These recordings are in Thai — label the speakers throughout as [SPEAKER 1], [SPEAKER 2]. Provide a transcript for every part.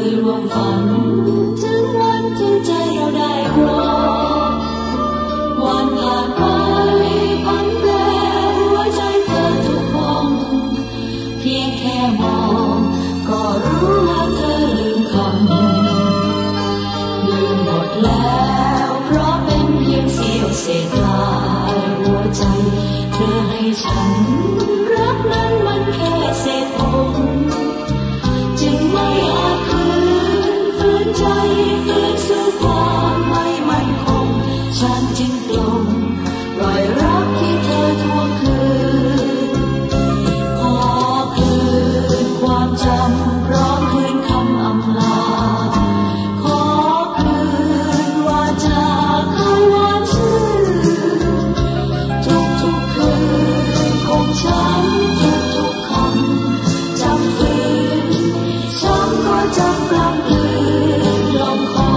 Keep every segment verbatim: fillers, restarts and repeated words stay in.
[SPEAKER 1] ยรวมฝันถึงวันที่ใจเราได้ครองวันผ่านไปพันแปรหัวใจเธอทุกห้องเพียงแค่มองก็รู้ว่าเธอลืมคำลืมหมดแล้วเพราะเป็นเพียงเสี้ยวเศษลายหัวใจเธอให้ฉันรักนั้นมันแค่เศษผมจึงไม่อาจคืนฝืนใจฝืนสู่ความไม่มั่นคงฉันจึงปลงปล่อยรักที่เธอทวงคืนขอคืนความจำพร้อมคืนคำอำลาขอคืนวาจาเคยหวานชื่นทุกทุกคืนคงช้ำทุกทุกคำจำฝืนช้ำก็จำกลับคืนลงคอ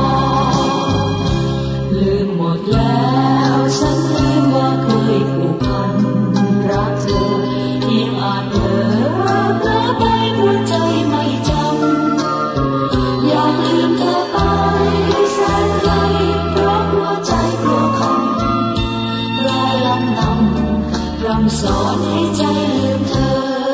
[SPEAKER 1] ลืมหมดแล้วฉันลืมว่าเคยผูกพันรักเธอเพียงอาจเผลอเผลอไปหัวใจไม่จำอยากลืมเธอไปแสนไกลเพราะหัวใจกลัวคำรายลำนำรำสอนให้ใจลืมเธอ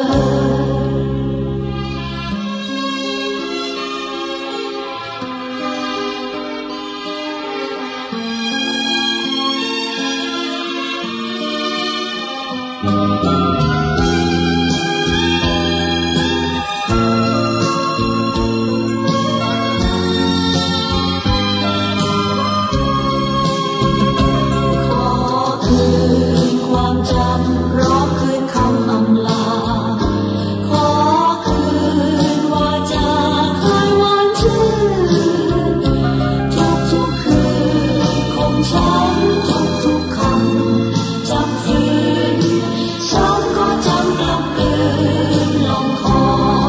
[SPEAKER 1] ความจำร้องคืนคำอำลาขอคืนวาจาเคยหวานชื่นทุกทุกคืนคงช้ำทุกทุกคำจำฝืนช้ำก็จำกลับคืนลงคอ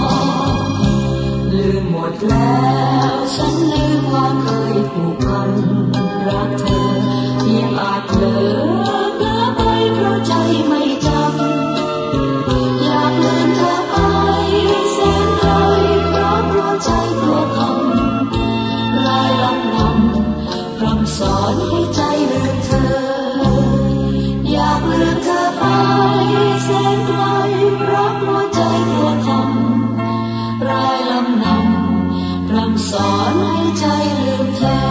[SPEAKER 1] ลืมหมดแล้วฉันลืมว่าเคยผูกพันรักเธอเพียงอาจเผลอเพราะใจไม่จำอยากลืมเธอไปแสนไกลเพราะหัวใจกลัวคำรายลำนำพร่ำสอนให้ใจลืมเธออยากลืมเธอไปแสนไกลเพราะหัวใจกลัวคำรายลำนำพร่ำสอนให้ใจลืมเธอ